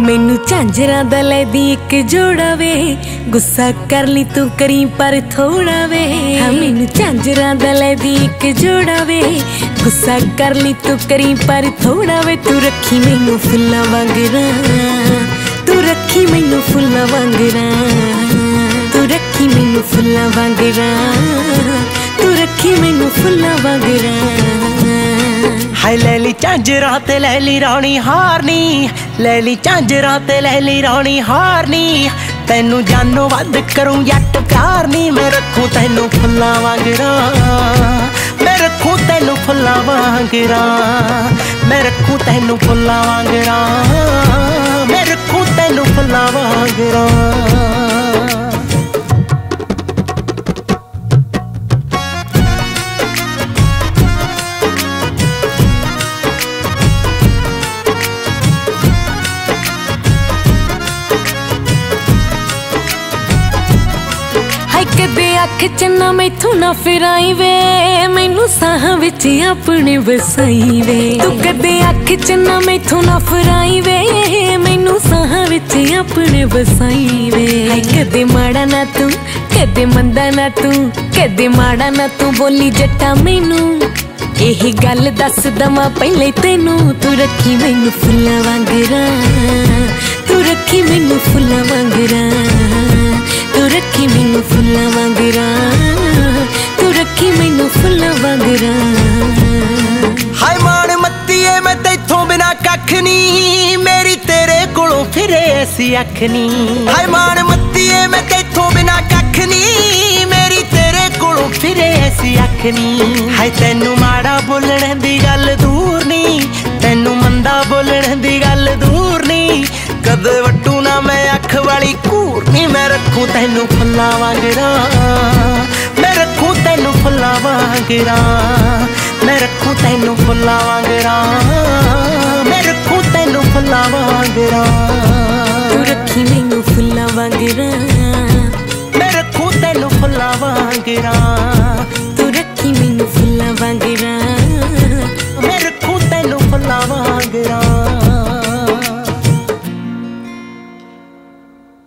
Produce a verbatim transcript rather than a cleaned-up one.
मैनू झांजरां दा लैदी एक जोड़ा वे, गुस्सा कर ली तू करी पर थोड़ा वे। हाँ मैनू झांजरां दा लैदी एक जोड़ा वे, गुस्सा कर ली तू करी पर थोड़ा वे। तू रखी मैनू फुल्लां वांगरां, तू रखी मैनू फुल्लां वांगरां, तू रखी मैनू फुल्लां वांगरां, तू रखी मैनू फुल्लां वांगरां। हाय लैली झांजरां ते लैली राणी हारनी, लैली झांजरां ते लैली राणी हारनी। तैनू जानो वध करूं जट प्यार नी, मैं रखूं तैनू फुल्लां वांगरां, मैं रखूं तैनू फुल्लां वांगरां, मैं रखूं तैनू फुल्लां वांगरां, मैं रखूं तैनू फुल्लां वांगरां। कदे अख च ना मैथों ना फिराई वे, मैनू साहां विच अपने बसाई वे। तू कदे अख च ना मैथों ना फिराई वे, मैनू साहां विच अपने बसाई वे। कदे माड़ा ना तू कदे मंदा ना तू, कदे माड़ा ना तू बोली जट्टा मैनू, यही गल दस दवां पहले तैनू। तू रखी मैनू फुल्लां वांगरां, तू रखी मैनू फुल्लां वांगरां, तू रखी मैनू फुल्लां वांगरां, तू रखी मैनू फुल्लां वांगरां। हाय मान मत्तीए मैं तैथों बिना कख नी, मेरी तेरे कोलों फिरे ऐसी अख नी। हाय मान मत्तीए मैं तैथों बिना कख नी, मेरी तेरे कोलों फिरे ऐसी अख नी। हाय तैनू माड़ा बोलण दी गल दूर नी, तैनू मंदा बोलण दी गल दूर नी। कदे वटू ना मैं अख वाली घूर नी, मैं रखूं तैनू फुल्लां वांगरां, मैं रखूं तैनू फुल्लां वांगरां, मैं रखूं तैनू फुल्लां वांगरां, मैं रखूं तैनू फुल्लां वांगरां। तू रखी मैनू फुल्लां वांगरां, मैं रखूं तैनू फुल्लां वांगरां।